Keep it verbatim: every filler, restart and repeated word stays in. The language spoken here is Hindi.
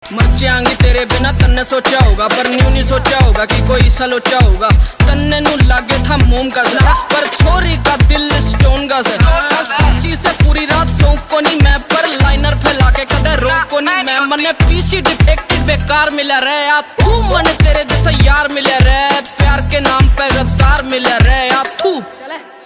मर जाएंगी तेरे बिना तन्ने सोचा होगा, पर न्यू नहीं सोचा होगा कि कोई सलोचा होगा। तन्ने नू लागे था मोम का जरा, पर छोरी का दिल स्टोन का जरा। सच्ची से पूरी रात सो को नहीं मैं, पर लाइनर फैला के कदे रो को नहीं मैं। मने पीसी डिफेक्टेड बेकार मिला रे या तू, मने तेरे जैसा यार मिले रे। प्यार के नाम पे गद्दार मिले रे या तू।